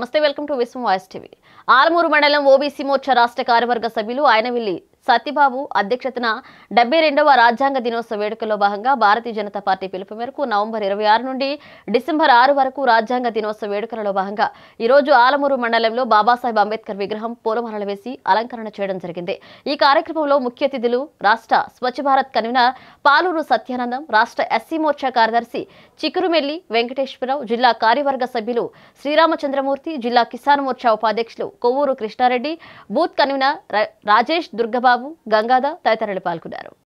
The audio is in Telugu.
నమస్తే welcome to Vishwam voice TV. Alamuru మండలం ఓబీసీ మోర్చా రాష్ట్ర కార్యవర్గ సభ్యులు ఆయనవిల్లి సత్యబాబు అధ్యక్షతన 72వ రాజ్యాంగ దినోత్సవ వేడుకల్లో భాగంగా భారతీయ జనతా పార్టీ పిలుపు మేరకు నవంబర్ 26 నుండి డిసెంబర్ 6 వరకు రాజ్యాంగ దినోత్సవ వేడుకలలో భాగంగా ఈ రోజు ఆలమూరు మండలంలో బాబాసాహెబ్ అంబేద్కర్ విగ్రహం పూలమాలలు వేసి అలంకరణ చేయడం జరిగింది. ఈ కార్యక్రమంలో ముఖ్య అతిథులు రాష్ట్ర స్వచ్ఛ భారత్ కన్వీనర్ పాలూరు సత్యానందం, రాష్ట్ర ఎస్సీ మోర్చా కార్యదర్శి చికురుమెల్లి వెంకటేశ్వరరావు, జిల్లా కార్యవర్గ సభ్యులు శ్రీరామచంద్రమూర్తి, జిల్లా కిసాన్ మోర్చా ఉపాధ్యక్షులు కొవ్వూరు కృష్ణారెడ్డి, బూత్ కన్వీనర్ రాజేష్, దుర్గబాబు, గంగాధర్ తదితరులు పాల్గొన్నారు.